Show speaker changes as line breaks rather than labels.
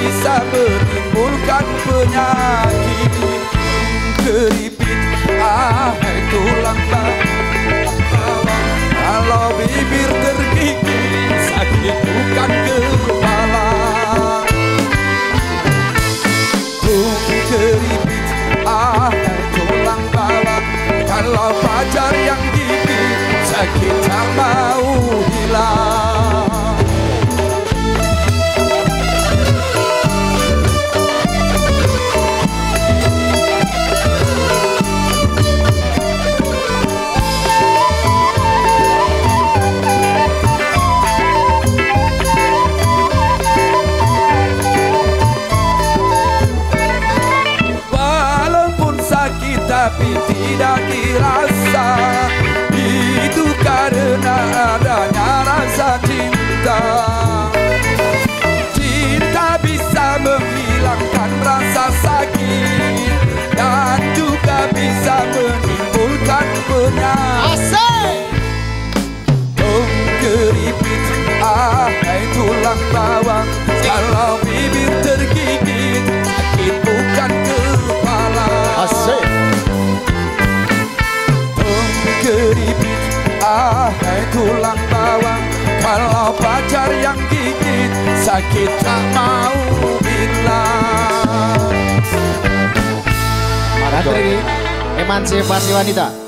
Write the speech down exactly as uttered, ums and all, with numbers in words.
bisa menimbulkan penyakit. Keripit, ah tulang bawang. Kalau bibir tergigit, sakit bukan kepala. Keripit, ah tulang bawang. Kalau pacar yang gigit, sakit tak mau hilang. Tapi tidak dirasa, itu karena adanya rasa cinta. Cinta bisa menghilangkan rasa sakit dan juga bisa menimbulkan penyakit. Keripit, ah tulang bawang. Kalau bibir tergigit, sakit bukan kepala.
Asik.
Keripit, ah tulang bawang. Kalau pacar yang gigit, sakit tak mau bilang.
Strategi emansipasi wanita.